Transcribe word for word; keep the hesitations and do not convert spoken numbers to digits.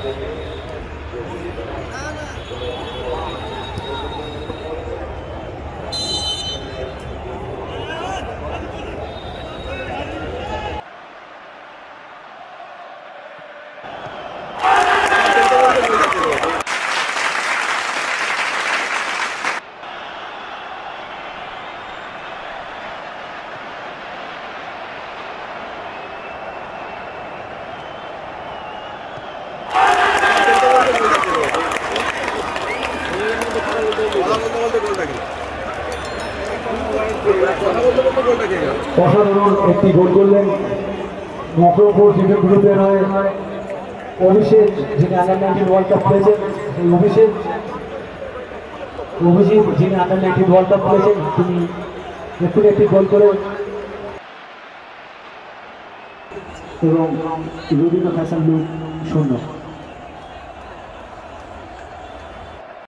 অসাধারণ একটি গোল করলেন মকরপুর ক্রিকেট গ্রুপের হয়ে অভিষেক, যিনি আন্ডার নাইনটিন ওয়ার্ল্ড কাপ খেলেছেন। এই অভিষেক অভিষেক যিনি আন্ডার নাইনটিন ওয়ার্ল্ড কাপ খেলেছেন, তিনি একটি একটি গোল করে এবং রবীন্দ্র ফ্যাশন লুক শূন্য।